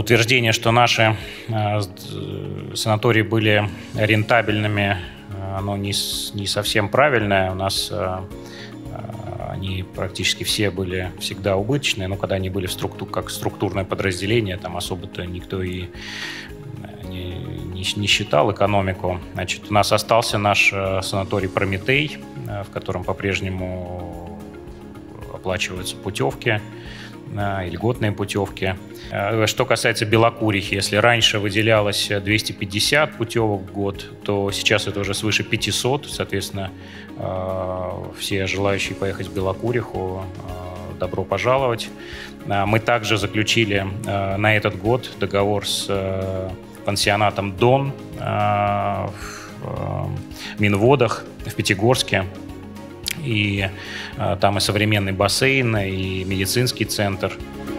утверждение, что наши санатории были рентабельными, оно не совсем правильное. У нас они практически все были всегда убыточные, но когда они были как структурное подразделение, там особо-то никто и не считал экономику. Значит, у нас остался наш санаторий «Прометей», в котором по-прежнему оплачиваются путевки, льготные путевки. Что касается Белокурихи, если раньше выделялось 250 путевок в год, то сейчас это уже свыше 500. Соответственно, все желающие поехать в Белокуриху, добро пожаловать. Мы также заключили на этот год договор с пансионатом «Дон» в Минводах в Пятигорске. И там и современный бассейн, и медицинский центр.